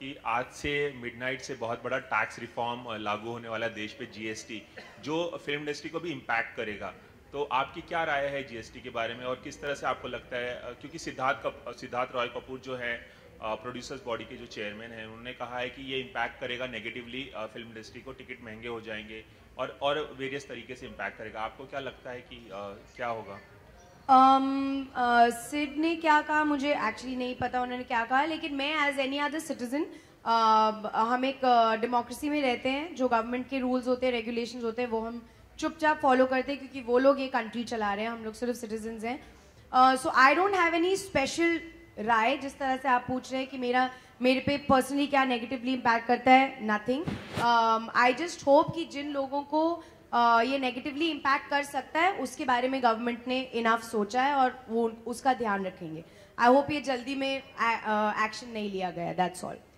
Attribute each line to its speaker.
Speaker 1: कि आज से मिडनाइट से बहुत बड़ा टैक्स रिफॉर्म लागू होने वाला है देश पे, जीएसटी, जो फिल्म इंडस्ट्री को भी इम्पैक्ट करेगा। तो आपकी क्या राय है जीएसटी के बारे में, और किस तरह से आपको लगता है, क्योंकि सिद्धार्थ रॉय कपूर जो है प्रोड्यूसर्स बॉडी के जो चेयरमैन हैं, उन्होंने कहा है कि ये इम्पैक्ट करेगा नेगेटिवली फिल्म इंडस्ट्री को, टिकट महंगे हो जाएंगे और वेरियस तरीके से इम्पैक्ट करेगा। आपको क्या लगता है कि क्या होगा?
Speaker 2: सिड ने क्या कहा मुझे एक्चुअली नहीं पता उन्होंने क्या कहा, लेकिन मैं एज एनी अदर सिटीजन, हम एक डेमोक्रेसी में रहते हैं। जो गवर्नमेंट के रूल्स होते हैं, रेगुलेशंस होते हैं, वो हम चुपचाप फॉलो करते हैं, क्योंकि वो लोग ये कंट्री चला रहे हैं, हम लोग सिर्फ सिटीजन्स हैं। So I don't have any special राय। जिस तरह से आप पूछ रहे हैं कि मेरे पे पर्सनली क्या नेगेटिवली इम्पैक्ट करता है, नथिंग। आई जस्ट होप कि जिन लोगों को ये नेगेटिवली इम्पैक्ट कर सकता है, उसके बारे में गवर्नमेंट ने इनफ सोचा है और वो उसका ध्यान रखेंगे। आई होप ये जल्दी में एक्शन नहीं लिया गया। That's all.